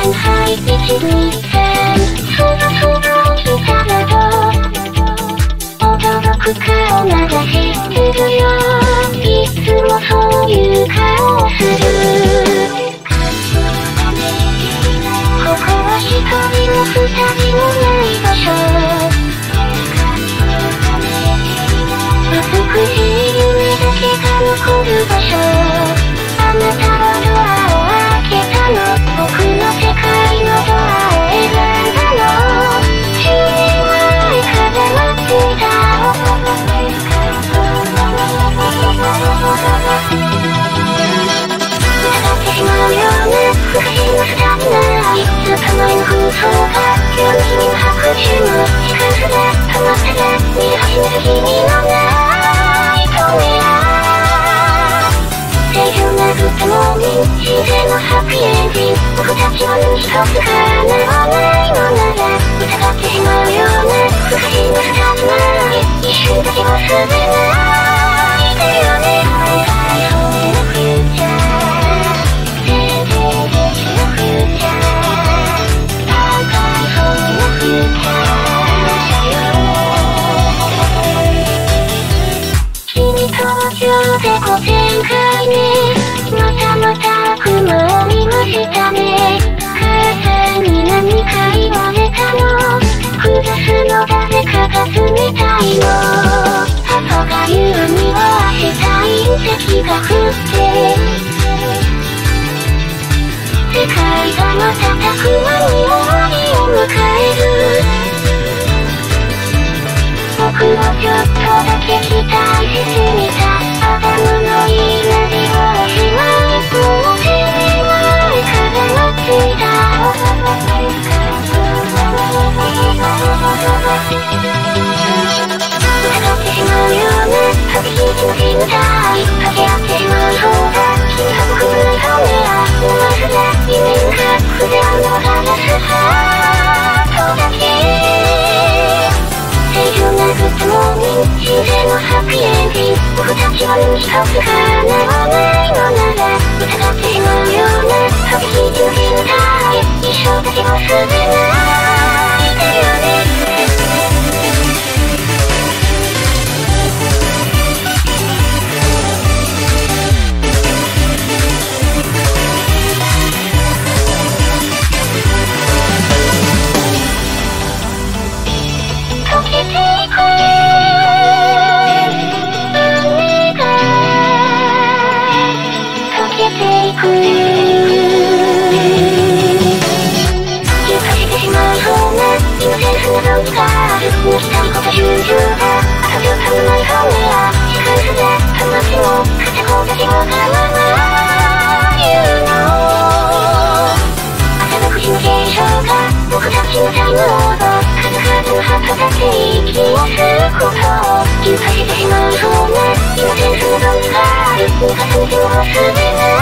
線配置地に線そろそろ来たらと驚く顔なら知ってるよいつもそういう顔をするここは一人も二人もない場所美しい夢だけが残る場所あなたはドアを開けたの僕の世界のドアを選んだの10年前から待っていた疑ってしまうような不可思議なスタミナずっと前の紛争が今日の君の拍手も時間すら止まったら見え始める君のない透明正常なグッドモーニング自然のハッピーエンディング僕たちは何一つ叶わないのなら疑ってしまうような不可思議なスタミナ一瞬だけ忘れないでよねそうのフューチャー全然別のフューチャー高いそうのフューチャー君とは今日で5000回目また雲を見ましたね母さんに何か言われたの下すの誰かが冷たいのパパが言うには明日隕石が降って世界が瞬く間に終わりを迎える僕をちょっとだけ期待しすぎたアダムの言いなりをおしまいもう10年前から待っていた疑ってしまうような飛び火の信頼掛け合ってしまう方が君は僕のない顔には沼すら夢にか筆あるのがガラスハートだけ正常なグッドモーニング自然のハッピーエンディング僕たちは何一つ叶わないのなら疑ってしまうような飛び火の信頼一生だけ忘れないでよね溶けていく海が溶けていく融化してしまいそうなイノセンスなゾンビがある抜きたいこと友情が後でたまない本音や時間すら止まっても片方だけわからない言うの朝の9時の継承が僕たちのタイムオーバー数々の鳩だけ息を吸うことを融化してしまうそうなイノセンスなゾンビがある重ねても忘れない